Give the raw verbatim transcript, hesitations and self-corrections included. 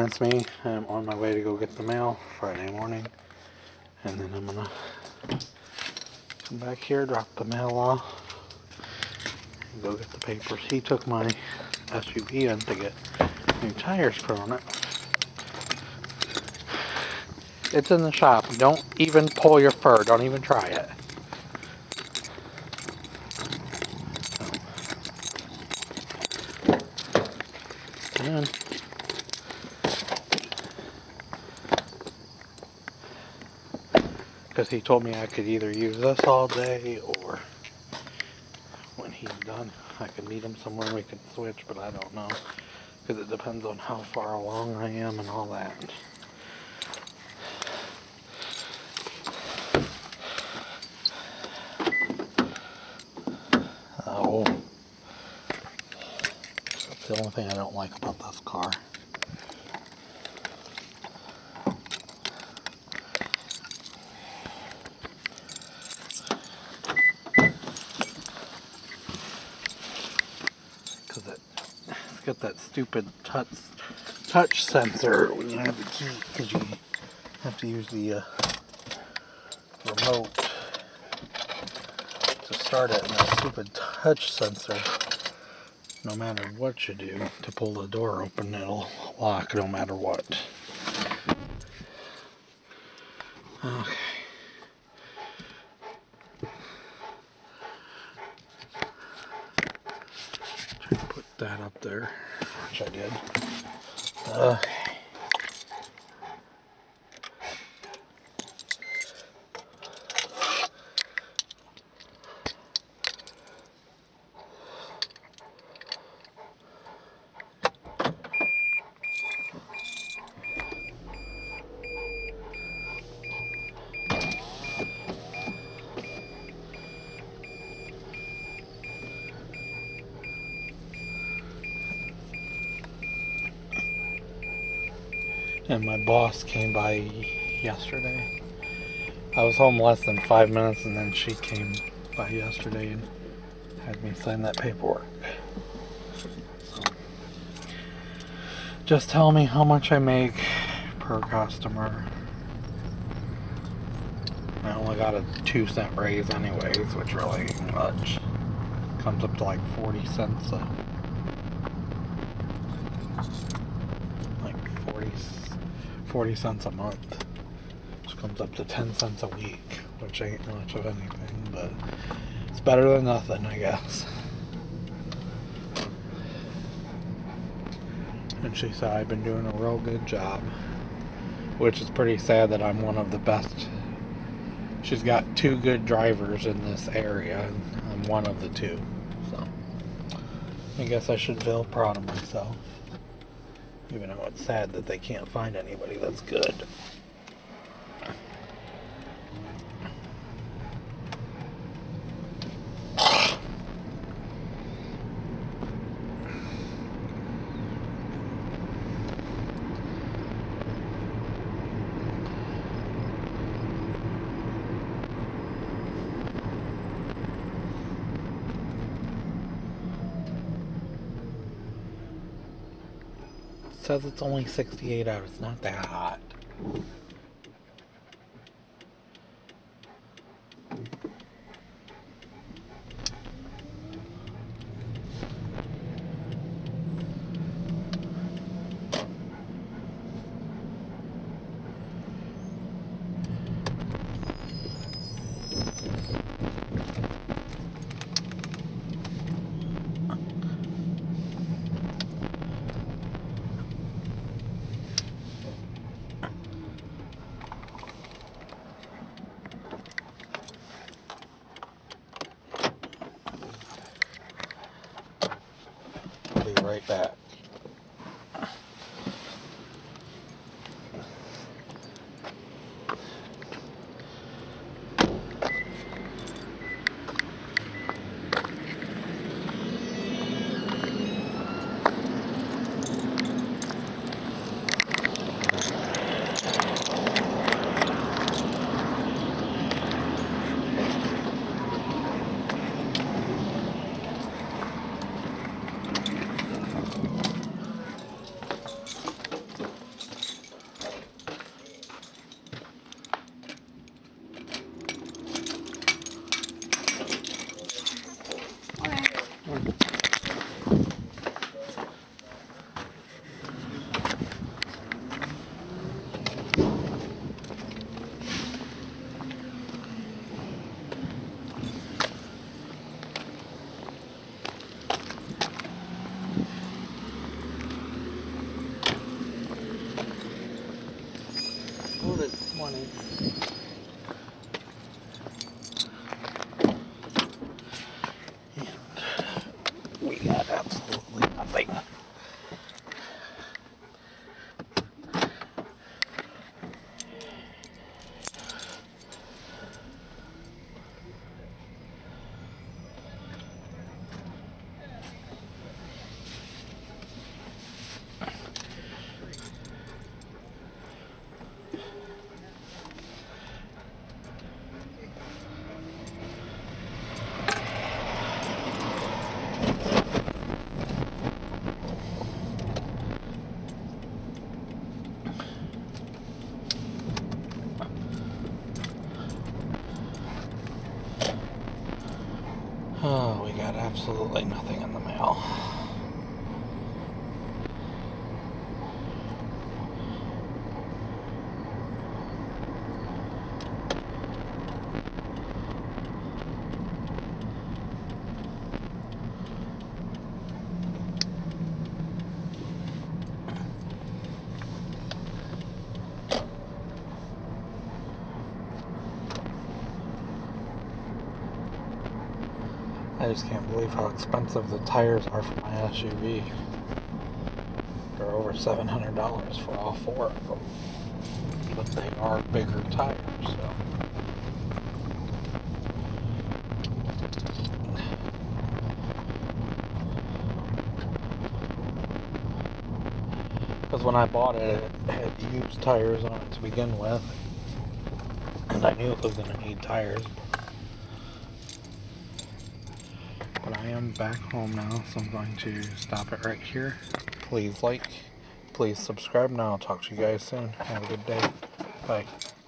That's me. I'm on my way to go get the mail Friday morning. And then I'm gonna come back here, drop the mail off, and go get the papers. He took my S U V in to get new tires put on it. It's in the shop. Don't even pull your fur. Don't even try it. And because he told me I could either use this all day, or when he's done I could meet him somewhere and we could switch, but I don't know, because it depends on how far along I am and all that. Oh, that's the only thing I don't like about this car. Because it, it's got that stupid touch touch sensor when you have the key, because you have to use the uh, remote to start it, and that stupid touch sensor, no matter what you do to pull the door open, it'll lock no matter what. Okay. Try to put that up there, which I did. Okay. And my boss came by yesterday. I was home less than five minutes, and then she came by yesterday and had me sign that paperwork. So, just tell me how much I make per customer. I only got a two cent raise anyways, which really ain't much. Comes up to like forty cents a, like forty, forty cents a month. Which comes up to ten cents a week, which ain't much of anything, but it's better than nothing, I guess. And she said I've been doing a real good job, which is pretty sad that I'm one of the best. She's got two good drivers in this area, and I'm one of the two, so I guess I should feel proud of myself, even though it's sad that they can't find anybody that's good. Says it's only sixty-eight out. It's not that hot. twenty. And we got absolutely nothing. Oh, we got absolutely nothing in the mail. I just can't believe how expensive the tires are for my S U V. They're over seven hundred dollars for all four of them. But they are bigger tires, so. Because when I bought it, it had used tires on it to begin with. And I knew it was going to need tires. But I am back home now, so I'm going to stop it right here. Please like, please subscribe, and I'll talk to you guys soon. Have a good day. Bye.